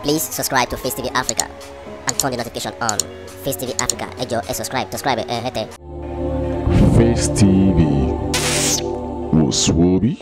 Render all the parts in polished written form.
Please subscribe to Face TV Africa and turn the notification on. Face TV Africa, ẹ jọ̀ọ́ ẹ subscribe, hete. Face TV was Swoby.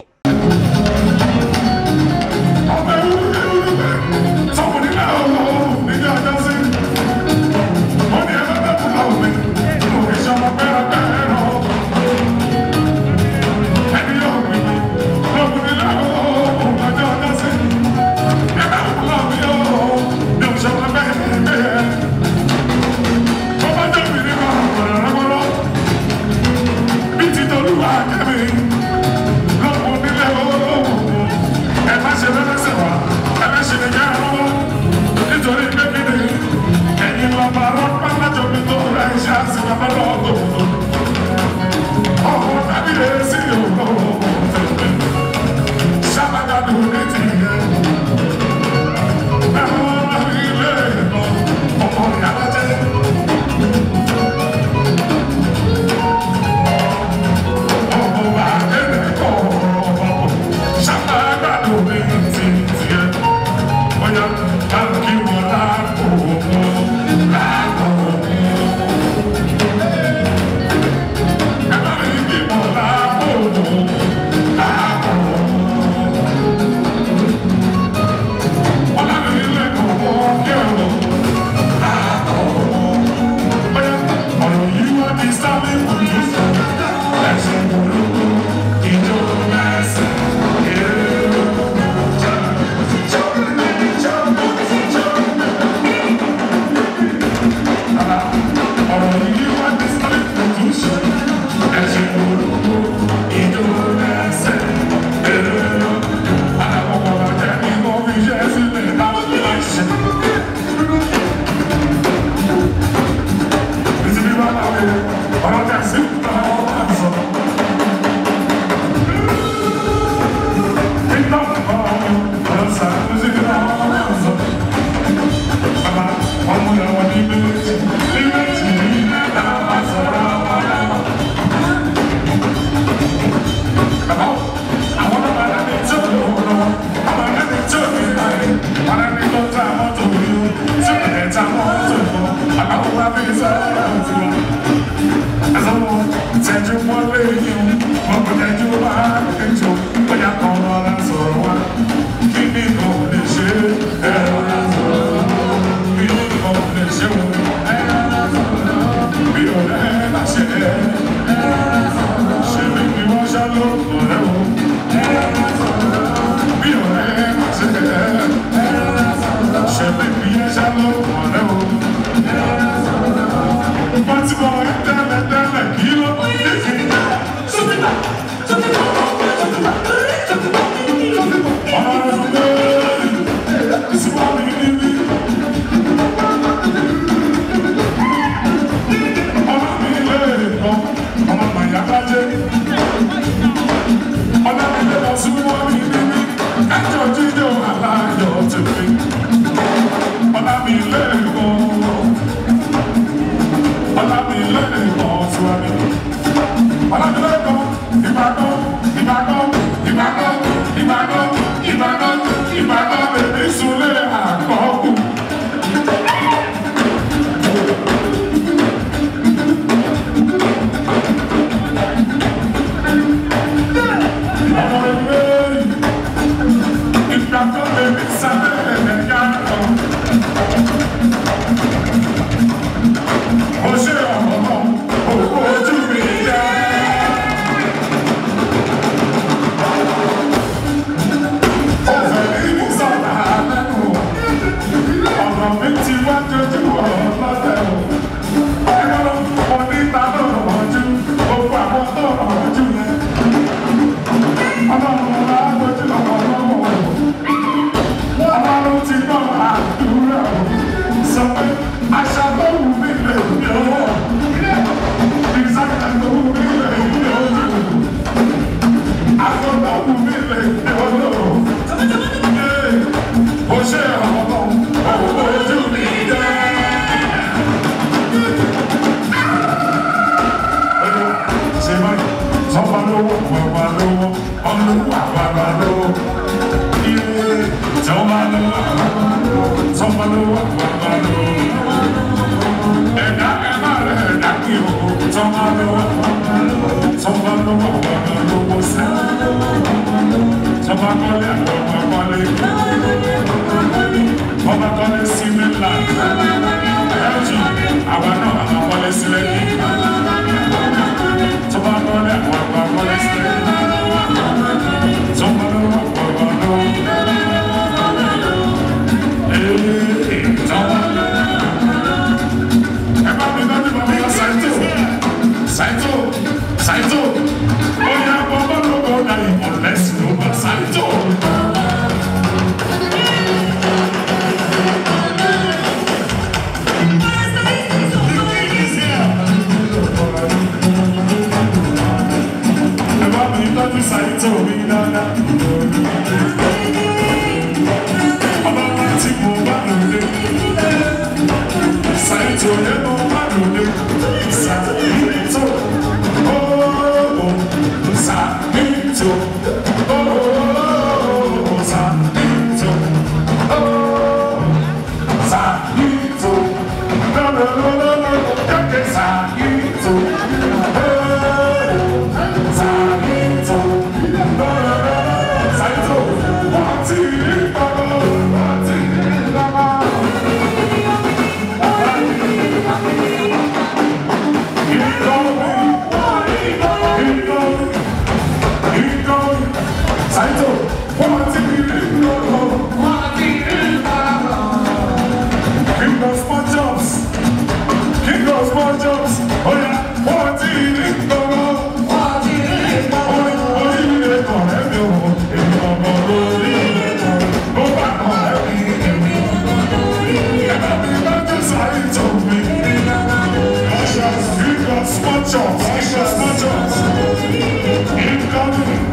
Small chops, extra small chops. Incoming.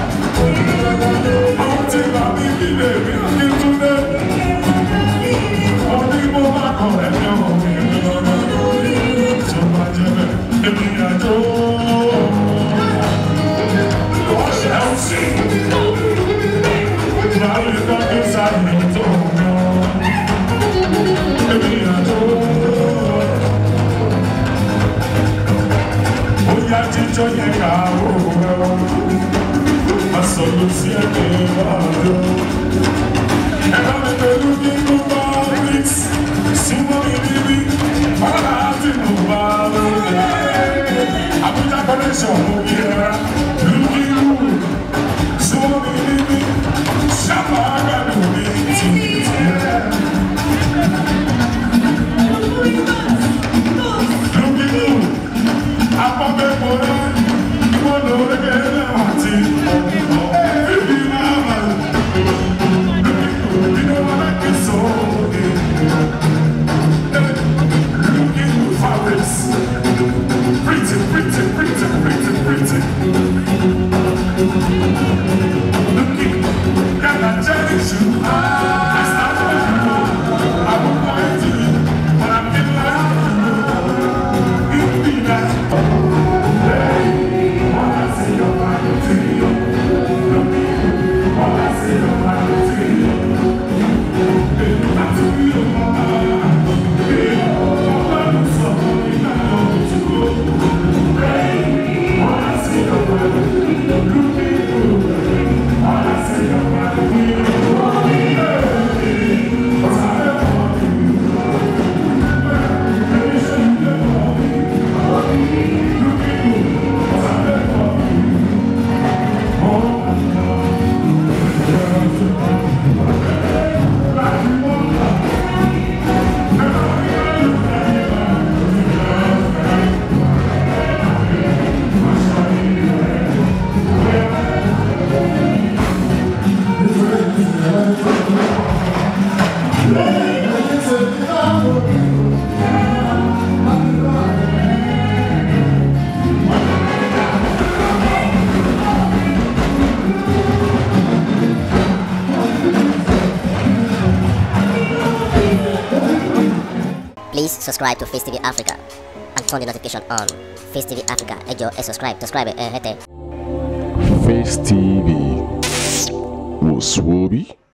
Àwọn tí bá mi nílé mi kí tún dé. Ọdún mo máa kọ̀ ẹ̀mí ọmọ mi lọ́nà. Tó bá jẹ́ bẹ́ẹ̀, èmi àjò. Wọ́n ṣe é sí. Báwo ni wọ́n fi sáré tó mọ́? Èmi àjò. Oya jíjọ yẹn ká òwúrọ̀. Solo si è che vado. E non è venuto in Paris. Siamo in Libi. Parlati non vado. Abuja connection moviera. Looking good. Siamo in Libi. Siamo a Gaduniti. Looking good. A poche buone. Quando le che le matti. Please subscribe to Face TV Africa and turn the notification on. Face TV Africa, ẹ jọ̀ọ́ ẹ subscribe, hete. Face TV was Swoby.